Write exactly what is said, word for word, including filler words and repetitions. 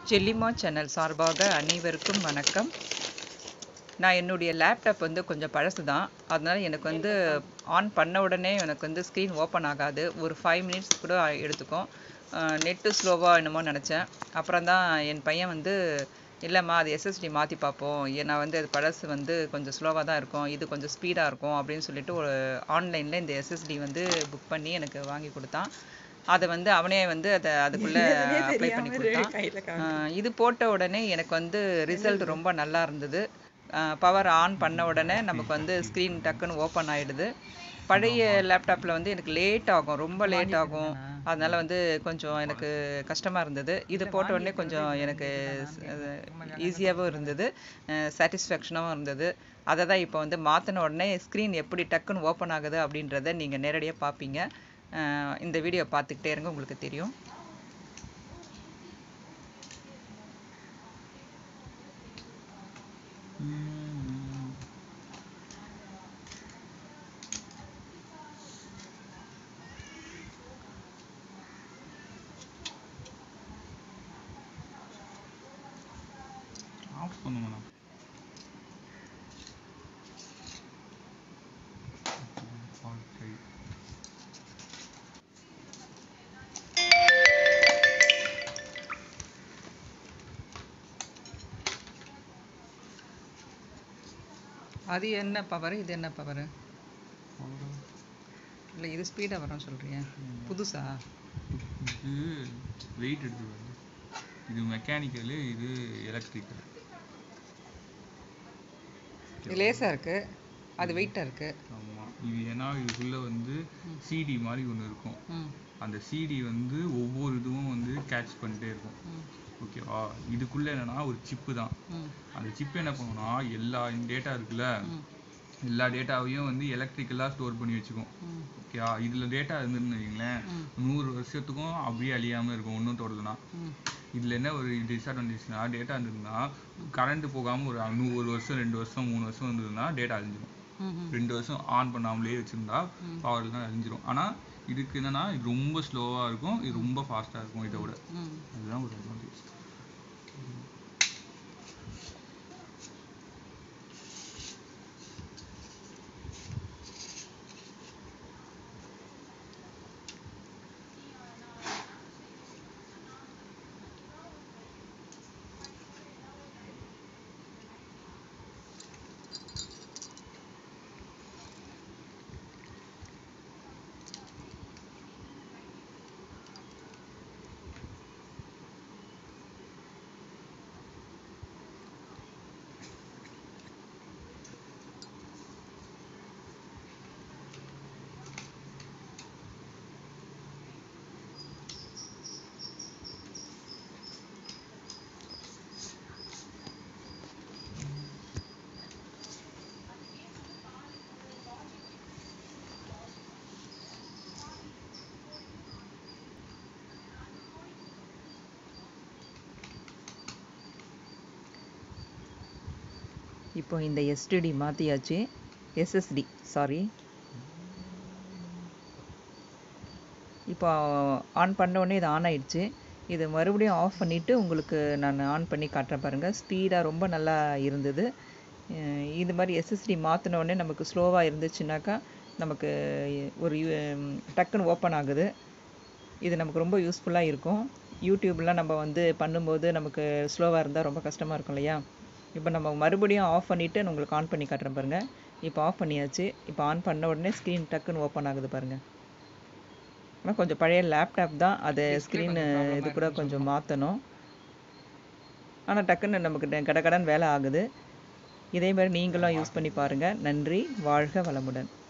ஜெல்லிமா channel சார்பாக அனைவருக்கும் வணக்கம். நான் என்னுடைய லேப்டாப் வந்து கொஞ்சம் பழசு தான். அதனால் எனக்கு வந்து ஆன் பண்ண உடனே எனக்கு வந்து ஸ்க்ரீன் ஓப்பன் ஆகாது. ஒரு ஃபைவ் மினிட்ஸ் கூட எடுத்துக்கும். நெட்டு ஸ்லோவாக என்னமோ நினச்சேன். அப்புறம் தான் என் பையன் வந்து இல்லைம்மா அது எஸ்எஸ்டி மாற்றி பார்ப்போம், நான் வந்து அது பழசு வந்து கொஞ்சம் ஸ்லோவாக தான் இருக்கும், இது கொஞ்சம் ஸ்பீடாக இருக்கும் அப்படின்னு சொல்லிட்டு ஒரு ஆன்லைனில் இந்த எஸ்எஸ்டி வந்து புக் பண்ணி எனக்கு வாங்கி கொடுத்தான். அதை வந்து அவனே வந்து அதை அதுக்குள்ளே அப்ளை பண்ணி கொடுத்தான். இது போட்ட உடனே எனக்கு வந்து ரிசல்ட் ரொம்ப நல்லா இருந்தது. பவர் ஆன் பண்ண உடனே நமக்கு வந்து ஸ்க்ரீன் டக்குன்னு ஓப்பன் ஆகிடுது. பழைய லேப்டாப்பில் வந்து எனக்கு லேட் ஆகும், ரொம்ப லேட் ஆகும். அதனால் வந்து கொஞ்சம் எனக்கு கஷ்டமாக இருந்தது. இது போட்ட உடனே கொஞ்சம் எனக்கு ஈஸியாகவும் இருந்தது, சாட்டிஸ்ஃபேக்ஷனாகவும் இருந்தது. அதை தான் இப்போ வந்து மாற்றின உடனே ஸ்க்ரீன் எப்படி டக்குன்னு ஓப்பன் ஆகுது அப்படின்றத நீங்கள் நேரடியாக பார்ப்பீங்க. இந்த வீடியோ பார்த்துக்கிட்டே இருங்க, உங்களுக்கு தெரியும். ஆஃப் பண்ணுங்க. அது என்ன பவர், இது என்ன பவர்? இல்லை இது ஸ்பீடாக வரும்னு சொல்கிறீங்க, புதுசா? இது வெயிட் எடுத்து வருது. இது மெக்கானிக்கலு, இது எலக்ட்ரிக்கல். இது லேசாக இருக்குது, அது வெயிட்டாக இருக்குது. ஆமாம், இது ஏன்னா இதுக்குள்ளே வந்து சிடி மாதிரி ஒன்று இருக்கும். அந்த சிடி வந்து ஒவ்வொரு இதுவும் வந்து கேட்ச் பண்ணிட்டே இருக்கும். ஓகேவா? இதுக்குள்ளே என்னென்னா ஒரு சிப்பு தான். அந்த சிப்பு என்ன பண்ணுன்னா எல்லா டேட்டா இருக்குல்ல, எல்லா டேட்டாவையும் வந்து எலக்ட்ரிக்கலாக ஸ்டோர் பண்ணி வச்சுக்கும். ஓகேவா? இதில் டேட்டா இருந்துன்னு வைங்களேன், நூறு வருஷத்துக்கும் அப்படியே அழியாமல் இருக்கும் ஒன்றும் தொடருதுன்னா. இதில் என்ன ஒரு டிஸ்அட்வான்டேஜ்னா, டேட்டா இருந்ததுன்னா கரண்ட்டு போகாமல் ஒரு நூ ஒரு வருஷம் ரெண்டு வருஷம் மூணு வருஷம் இருந்ததுன்னா டேட்டா அழிஞ்சிடும். ரெண்டு வருஷம் ஆன் பண்ணாமலே வச்சுருந்தா பவர் தான் அழிஞ்சிடும். ஆனால் இதுக்கு என்னென்னா இது ரொம்ப ஸ்லோவாக இருக்கும், இது ரொம்ப ஃபாஸ்ட்டாக இருக்கும் இதை விட. அதுதான் ஒரு அட்வான்டேஜ். இப்போ இந்த எஸ்டிடி மாற்றியாச்சு, எஸ்எஸ்டி சாரி. இப்போ ஆன் பண்ண உடனே இது ஆன் ஆயிடுச்சு. இது மறுபடியும் ஆஃப் பண்ணிவிட்டு உங்களுக்கு நான் ஆன் பண்ணி காட்டுறேன் பாருங்கள். ஸ்பீடாக ரொம்ப நல்லா இருந்தது. இது மாதிரி எஸ்எஸ்டி மாற்றின உடனே நமக்கு ஸ்லோவாக இருந்துச்சுனாக்கா நமக்கு ஒரு டக்குன்னு ஓப்பன் ஆகுது. இது நமக்கு ரொம்ப யூஸ்ஃபுல்லாக இருக்கும். யூடியூப்லாம் நம்ம வந்து பண்ணும்போது நமக்கு ஸ்லோவாக இருந்தால் ரொம்ப கஷ்டமாக இருக்கும் இல்லையா? இப்போ நம்ம மறுபடியும் ஆஃப் பண்ணிவிட்டு நான் உங்களுக்கு ஆன் பண்ணி காட்டுறேன் பாருங்கள். இப்போ ஆஃப் பண்ணியாச்சு. இப்போ ஆன் பண்ண உடனே ஸ்க்ரீன் டக்குன்னு ஓப்பன் ஆகுது பாருங்கள். ஆனால் கொஞ்சம் பழைய லேப்டாப் தான், அது ஸ்க்ரீனு இது கூட கொஞ்சம் மாற்றணும். ஆனால் டக்குன்னு நமக்கு கடகடன் வேலை ஆகுது. இதே மாதிரி நீங்களும் யூஸ் பண்ணி பாருங்கள். நன்றி, வாழ்க வளமுடன்.